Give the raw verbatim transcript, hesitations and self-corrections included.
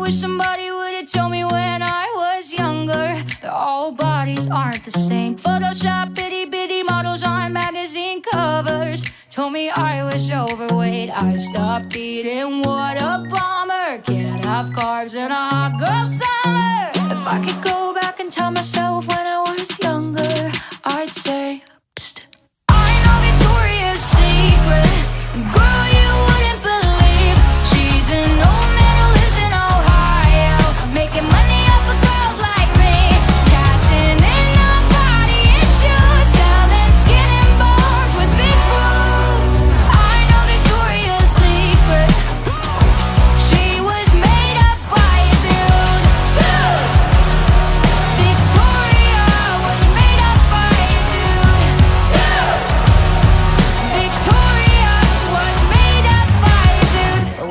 wish somebody would've told me when I was younger that all bodies aren't the same. Photoshop itty bitty models on magazine covers told me I was overweight. I stopped eating, what a bummer. Can't have carbs in a hot girl summer. If I could go back and tell myself when I was younger, I'd say